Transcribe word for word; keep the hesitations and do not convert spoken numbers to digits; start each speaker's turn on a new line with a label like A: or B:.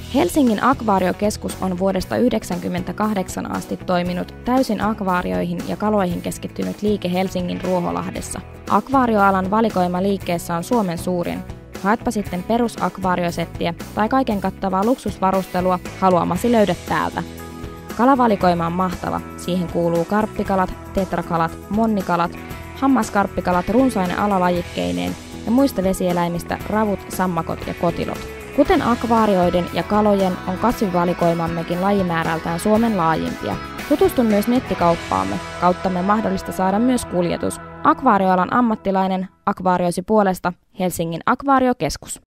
A: Helsingin akvaariokeskus on vuodesta yhdeksänkymmentäkahdeksan asti toiminut täysin akvaarioihin ja kaloihin keskittynyt liike Helsingin Ruoholahdessa. Akvaarioalan valikoima liikkeessä on Suomen suurin. Haetpa sitten perusakvaariosettiä tai kaiken kattavaa luksusvarustelua, haluamasi löydät täältä. Kalavalikoima on mahtava. Siihen kuuluu karppikalat, tetrakalat, monnikalat, hammaskarppikalat runsaine alalajikkeineen ja muista vesieläimistä ravut, sammakot ja kotilot. Kuten akvaarioiden ja kalojen on kasvivalikoimammekin lajimäärältään Suomen laajimpia. Tutustun myös nettikauppaamme. Kauttamme mahdollista saada myös kuljetus. Akvaarioalan ammattilainen, akvaarioisi puolesta, Helsingin akvaariokeskus.